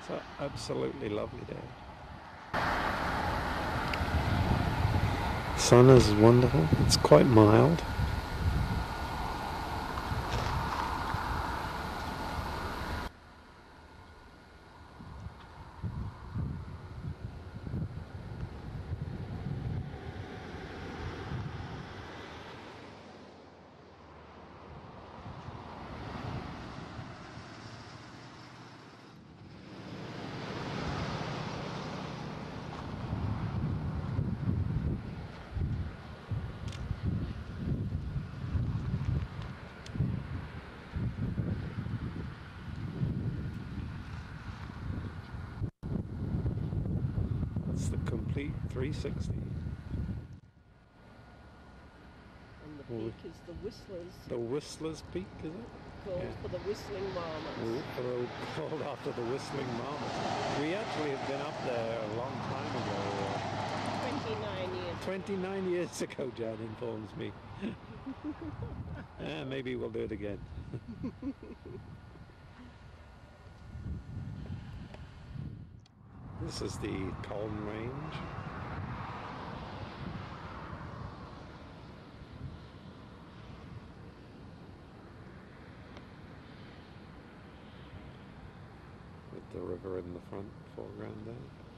It's an absolutely lovely day. Sun is wonderful. It's quite mild. It's the complete 360. And the peak is the Whistler's. The Whistler's Peak, is it? Called for the Whistling Marmots. Called after the Whistling Marmots. We actually have been up there a long time ago. 29 years. 29 years ago, Jan informs me. Maybe we'll do it again. This is the Colne Range. With the river in the foreground there.